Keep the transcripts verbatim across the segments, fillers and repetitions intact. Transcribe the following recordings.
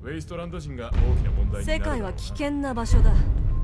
ウェイストランド人が大きな問題になる。 世界は危険な場所だ。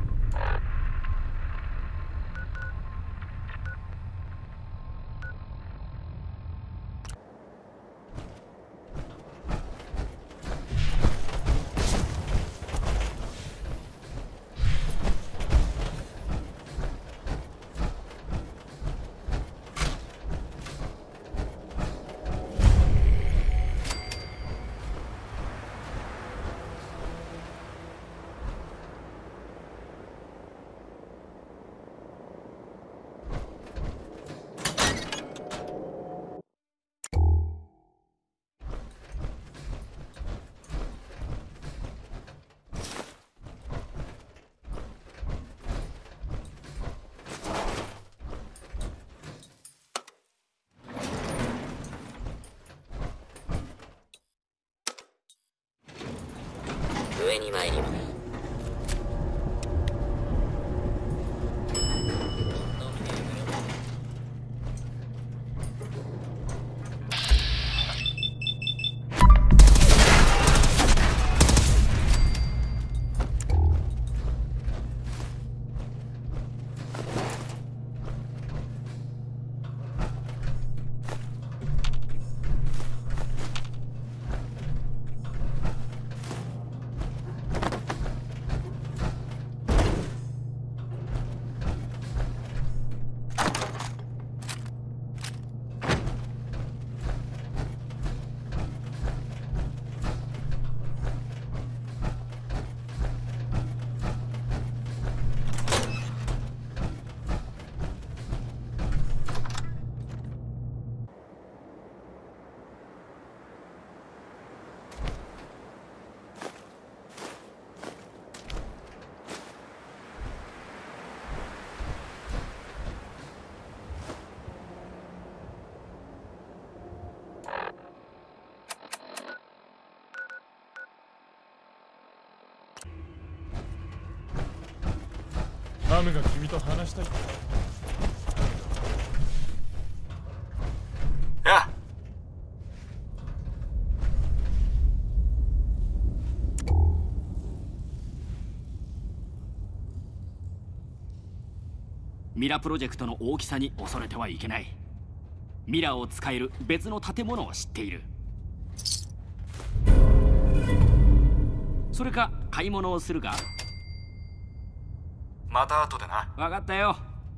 上に参ります。 ハムが君と話したいって。 ああ。 ミラプロジェクトの大きさに恐れてはいけない。ミラを使える別の建物を知っている。それか買い物をするか。 また後でな。 分かったよ。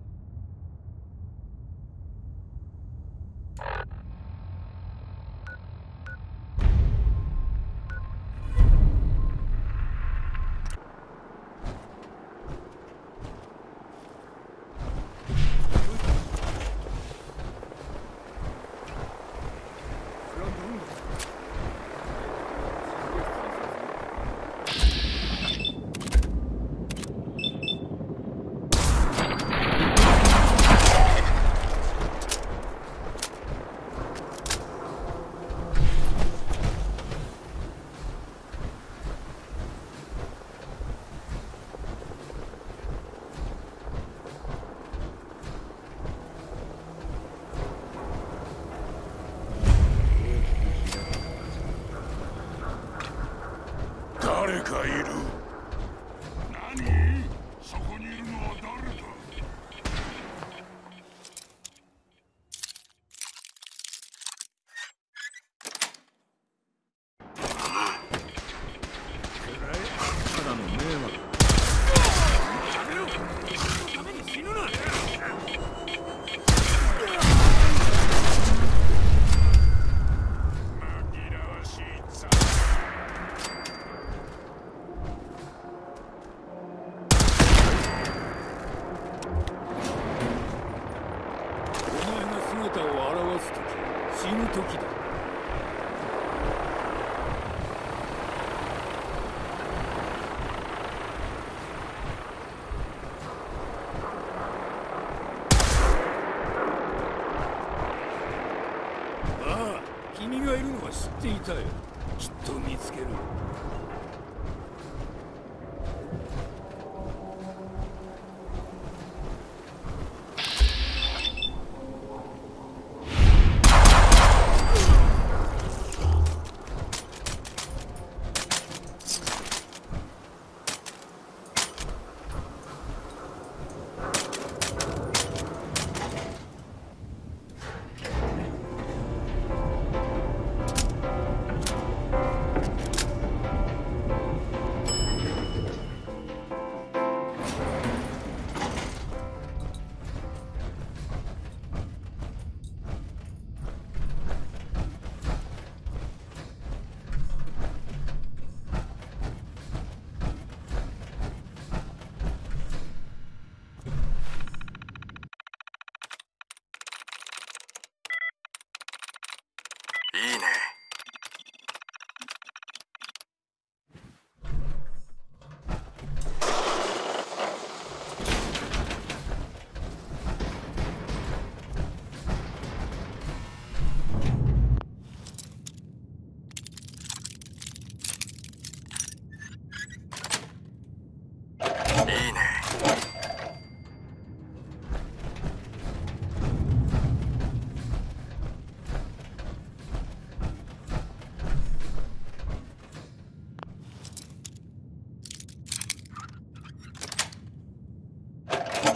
誰かいる。何？そこにいるのは誰だ？ ただの迷惑。 やめろ！そのために死ぬな！紛らわしいざ。姿を現すとき、死ぬときだ。ああ、君がいるのは知っていたよ。きっと見つける。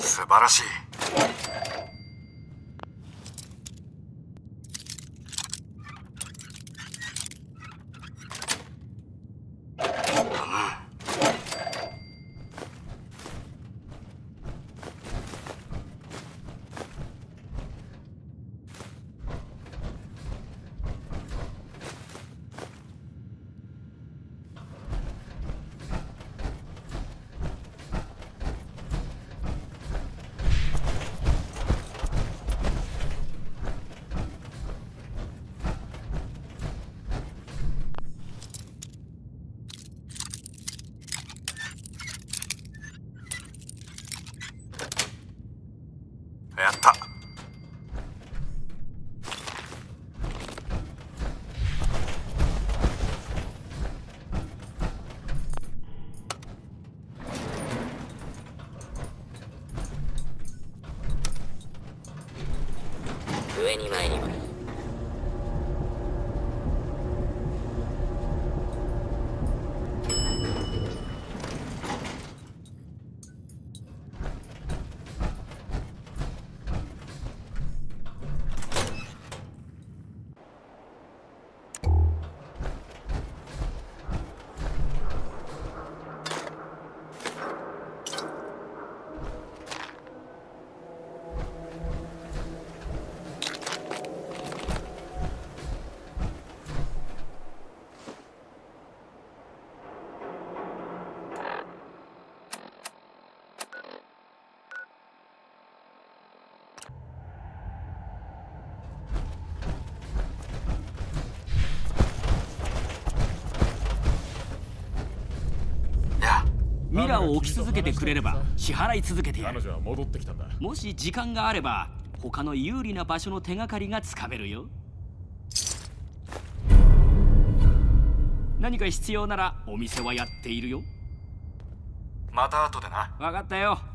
素晴らしい。やった。 上に参ります。 ミラを置き続けてくれれば支払い続けてやる。 彼女は戻ってきたんだ。 もし時間があれば他の有利な場所の手がかりがつかめるよ。何か必要ならお店はやっているよ。 また後でな。 分かったよ。